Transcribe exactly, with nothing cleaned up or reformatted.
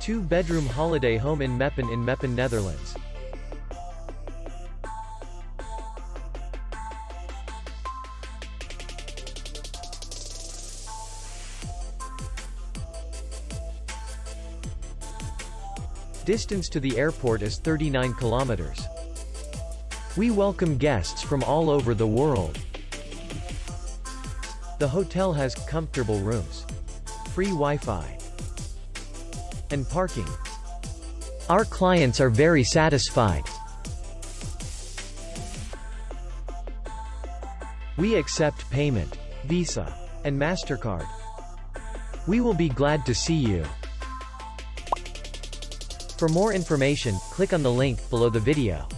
Two-bedroom holiday home in Meppen in Meppen, Netherlands. Distance to the airport is thirty-nine kilometers. We welcome guests from all over the world. The hotel has comfortable rooms, free Wi-Fi, and parking. Our clients are very satisfied. We accept payment, Visa, and MasterCard. We will be glad to see you. For more information, click on the link below the video.